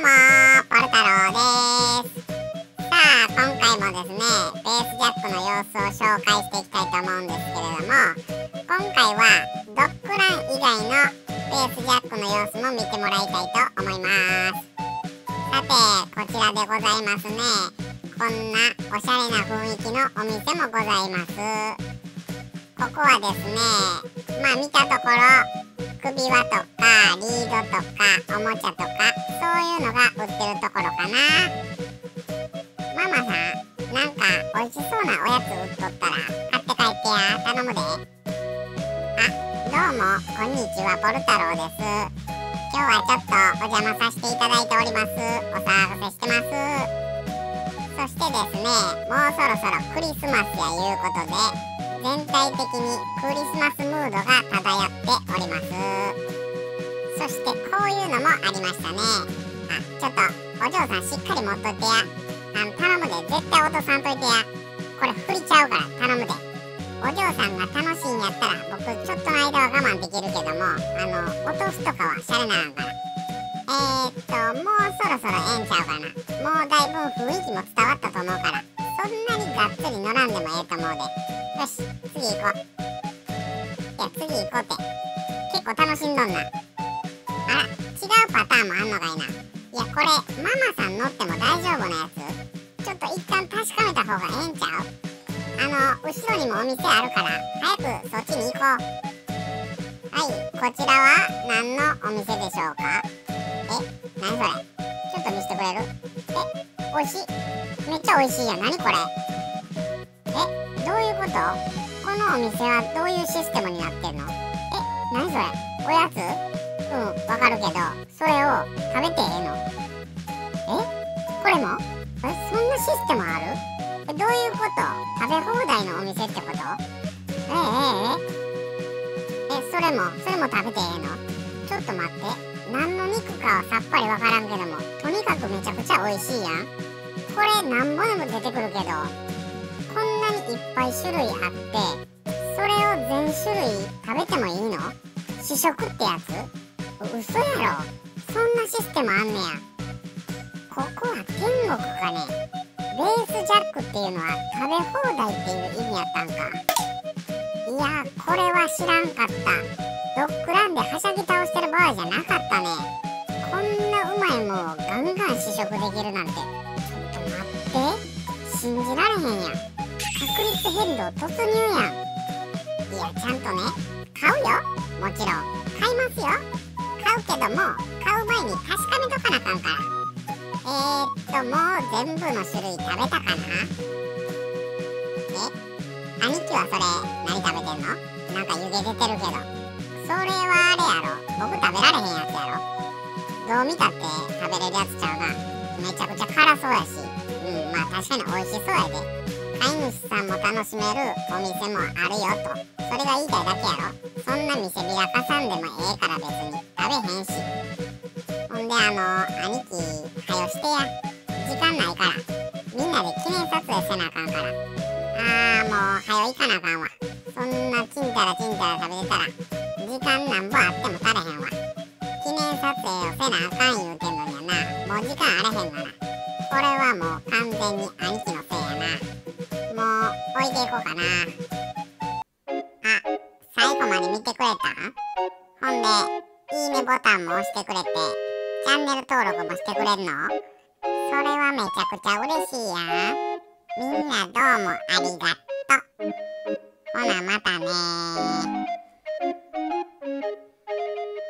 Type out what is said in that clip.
ポル太郎です。さあ、今回もですね、ベースジャックの様子を紹介していきたいと思うんですけれども、今回はドッグラン以外のベースジャックの様子も見てもらいたいと思います。さて、こちらでございますね。こんなおしゃれな雰囲気のお店もございます。ここはですね、見たところ首輪とかリードとかおもちゃとかそういうのが売ってるところかな。ママさん、なんか美味しそうなおやつ売っとったら買って帰ってや、頼むで。どうもこんにちは、ポル太郎です。今日はちょっとお邪魔させていただいております。お騒がせしてます。そしてですね、もうそろそろクリスマスやいうことで全体的にクリスマスムードが漂っております。そしてこういうのもありましたね。ちょっとお嬢さんしっかり持っといてや。頼むで、絶対落とさんといてや。これ振りちゃうから頼むで。お嬢さんが楽しいんやったら僕ちょっとの間は我慢できるけども、落とすとかはシャレならんから。もうそろそろええんちゃうかな。もうだいぶ雰囲気も伝わったと思うから、そんなにがっつり乗らんでもええと思うで。よし、次行こう。いや、次行こうって。結構楽しんどんな。違うパターンもあんのかいな。いや、これ、ママさん乗っても大丈夫なやつ？ちょっと一旦確かめた方がええんちゃう？後ろにもお店あるから、早くそっちに行こう。はい、こちらは何のお店でしょうか？何それ？ちょっと見せてくれる？美味しい。めっちゃ美味しいやん。何これ？どういうこと？このお店はどういうシステムになってんの？何それ？おやつ？わかるけど、それを食べてええの？これも？そんなシステムある？どういうこと？食べ放題のお店ってこと？それも食べてええの？ちょっと待って。何の肉かはさっぱりわからんけども、とにかくめちゃくちゃ美味しいやん。これなんぼでも出てくるけど、こんなにいっぱい種類あって、それを全種類食べてもいいの？試食ってやつ？嘘やろ。そんなシステムあんねや。ここは天国かね。ベースジャックっていうのは食べ放題っていう意味やったんか。いや、これは知らんかった。ドッグランではしゃぎ倒してる場合じゃなかったね。こんなうまいもんをガンガン試食できるなんて。ちょっと待って。信じられへんやん。確率変動突入やん。いや、ちゃんとね、買うよ。もちろん買いますよ。買うけども、買う前に確かめとかなあかんから。もう全部の種類食べたかな？兄貴はそれ何食べてんの？なんか湯気出てるけど。それはあれやろ。僕食べられへんやつやろ。どう見たって食べれるやつちゃうな。めちゃくちゃ辛そうやし。確かに美味しそうやで。飼い主さんも楽しめるお店もあるよと。それが言いたいだけやろ。そんな見せびらかさんでもええから別に食べへんし。ほんで兄貴はよしてや。時間ないから。みんなで記念撮影せなあかんから。もうはよ行かなあかんわ。そんなちんたら食べてたら時間なんぼあっても足れへんわ。記念撮影をせなあかん言うてんのにやな。もう時間あれへんがな。これはもう完全に兄貴のせいやな。もう置いていこうかな。最後まで見てくれた？ほんでいいねボタンも押してくれて、チャンネル登録もしてくれんの？それはめちゃくちゃ嬉しいやん。みんなどうもありがとう。ほなまたねー。